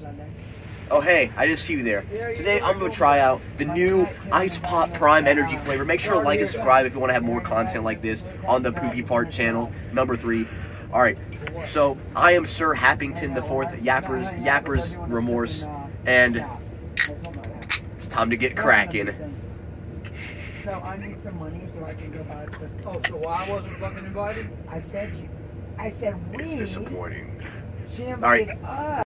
Oh hey, I just see you there. Today I'm going to try out the new Ice Pop Prime Energy flavor. Make sure to like and subscribe if you want to have more content like this on the Poopy Fart channel, number 3. Alright, so I am Sir Happington the Fourth, Yapper's Remorse, and it's time to get cracking. So I need some money so I can go buy Christmas. Oh, so I wasn't fucking invited? I said we. It's disappointing. She invited us.